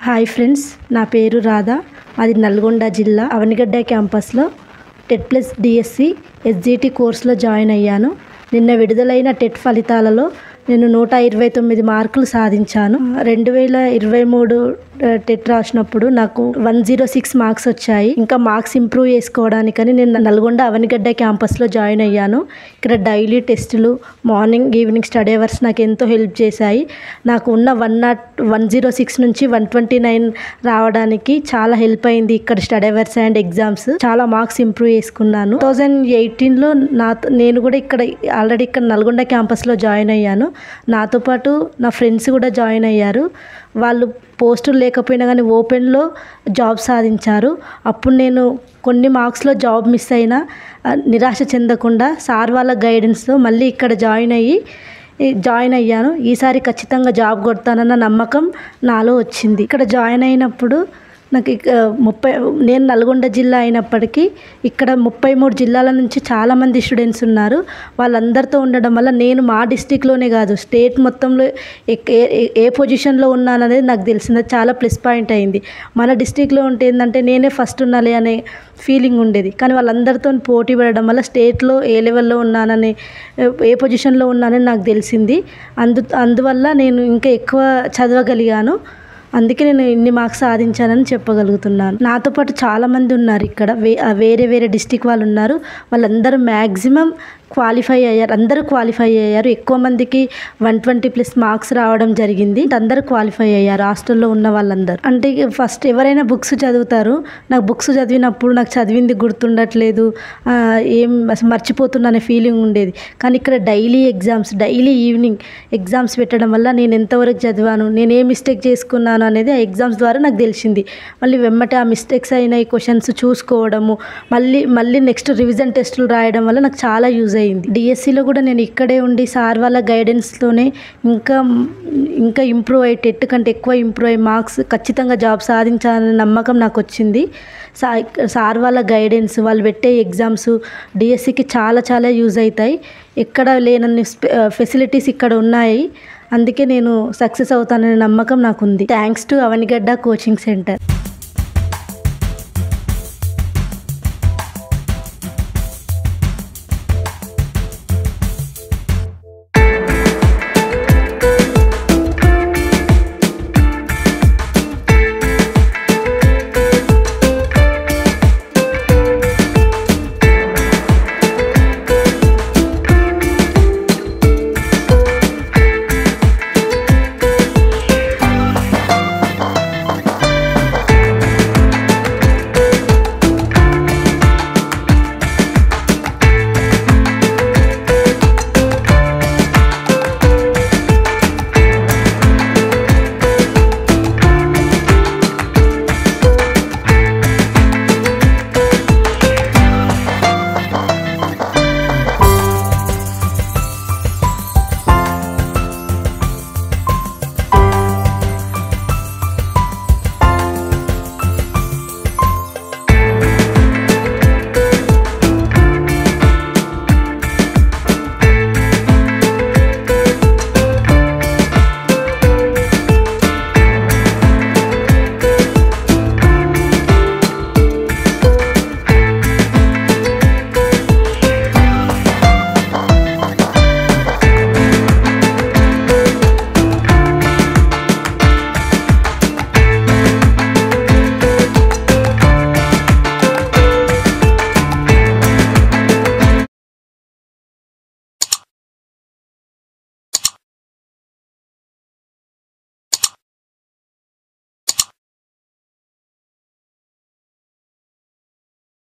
Hi friends, నా పేరు రాధా. అది నల్గొండ జిల్లా అవనిగడ్డ క్యాంపస్లో టెట్ ప్లస్ డిఎస్సి ఎస్జిటి కోర్సులో జాయిన్ అయ్యాను. నిన్న విడుదలైన టెట్ ఫలితాలలో నేను 129 మార్కులు సాధించాను. 2023 టెట్ రాసినప్పుడు నాకు 106 మార్క్స్ వచ్చాయి. ఇంకా మార్క్స్ ఇంప్రూవ్ చేసుకోవడానికని నేను నల్గొండ అవనిగడ్డ క్యాంపస్లో జాయిన్ అయ్యాను. ఇక్కడ డైలీ టెస్టులు, మార్నింగ్ ఈవినింగ్ స్టడీ అవర్స్ నాకు ఎంతో హెల్ప్ చేశాయి. నాకు ఉన్న 106 నుంచి 129 రావడానికి చాలా హెల్ప్ అయింది. ఇక్కడ స్టడీ అవర్స్ అండ్ ఎగ్జామ్స్ చాలా మార్క్స్ ఇంప్రూవ్ చేసుకున్నాను. 2018లో నేను కూడా ఆల్రెడీ ఇక్కడ నల్గొండ క్యాంపస్లో జాయిన్ అయ్యాను. నాతో పాటు నా ఫ్రెండ్స్ కూడా జాయిన్ అయ్యారు. వాళ్ళు పోస్టులు లేకపోయినా కానీ ఓపెన్లో జాబ్ సాధించారు. అప్పుడు నేను కొన్ని మార్క్స్లో జాబ్ మిస్ అయినా నిరాశ చెందకుండా సార్ వాళ్ళ గైడెన్స్తో మళ్ళీ ఇక్కడ జాయిన్ అయ్యాను. ఈసారి ఖచ్చితంగా జాబ్ కొడతానన్న నమ్మకం నాలో వచ్చింది. ఇక్కడ జాయిన్ అయినప్పుడు నాకు నేను నల్గొండ జిల్లా అయినప్పటికీ ఇక్కడ 33 జిల్లాల నుంచి చాలామంది స్టూడెంట్స్ ఉన్నారు. వాళ్ళందరితో ఉండడం వల్ల నేను మా డిస్టిక్లోనే కాదు స్టేట్ మొత్తంలో ఏ పొజిషన్లో ఉన్నాననేది నాకు తెలిసింది. చాలా ప్లస్ పాయింట్ అయింది. మన డిస్టిక్లో ఉంటే ఏంటంటే నేనే ఫస్ట్ ఉన్నాలే అనే ఫీలింగ్ ఉండేది. కానీ వాళ్ళందరితో పోటీ పడడం వల్ల స్టేట్లో ఏ లెవెల్లో ఉన్నానని, ఏ పొజిషన్లో ఉన్నానని నాకు తెలిసింది. అందువల్ల నేను ఇంకా ఎక్కువ చదవగలిగాను. అందుకే నేను ఇన్ని మార్క్స్ సాధించానని చెప్పగలుగుతున్నాను. నాతో పాటు చాలామంది ఉన్నారు ఇక్కడ, వేరే డిస్టిక్ వాళ్ళు ఉన్నారు. వాళ్ళందరూ మ్యాక్సిమం అందరూ క్వాలిఫై అయ్యారు. ఎక్కువ మందికి 120+ మార్క్స్ రావడం జరిగింది. అందరూ క్వాలిఫై అయ్యారు హాస్టల్లో ఉన్న వాళ్ళందరూ. అంటే ఫస్ట్ ఎవరైనా బుక్స్ చదువుతారు. నాకు బుక్స్ చదివినప్పుడు నాకు చదివింది గుర్తుండట్లేదు, అసలు మర్చిపోతున్నా అనే ఫీలింగ్ ఉండేది. కానీ ఇక్కడ డైలీ ఈవినింగ్ ఎగ్జామ్స్ పెట్టడం వల్ల నేను ఎంతవరకు చదివాను, నేను ఏ మిస్టేక్ చేసుకున్నాను అనేది ఆ ఎగ్జామ్స్ ద్వారా నాకు తెలిసింది. మళ్ళీ వెమ్మటే ఆ మిస్టేక్స్ అయిన క్వశ్చన్స్ చూసుకోవడము, మళ్ళీ నెక్స్ట్ రివిజన్ టెస్టులు రాయడం వల్ల నాకు చాలా యూజ్ అయింది. డిఎస్సిలో కూడా నేను ఇక్కడే ఉండి సార్ వాళ్ళ గైడెన్స్తోనే ఇంకా ఇంప్రూవ్ అయ్యి టెట్ కంటే ఎక్కువ ఇంప్రూవ్ అయ్యి మార్క్స్ ఖచ్చితంగా జాబ్ సాధించాలనే నమ్మకం నాకు వచ్చింది. సార్ వాళ్ళ గైడెన్స్, వాళ్ళు పెట్టే ఎగ్జామ్స్ డిఎస్సికి చాలా యూజ్ అవుతాయి. ఎక్కడ లేనన్ని ఫెసిలిటీస్ ఇక్కడ ఉన్నాయి. అందుకే నేను సక్సెస్ అవుతాననే నమ్మకం నాకుంది. Thanks to Avanigadda coaching centre.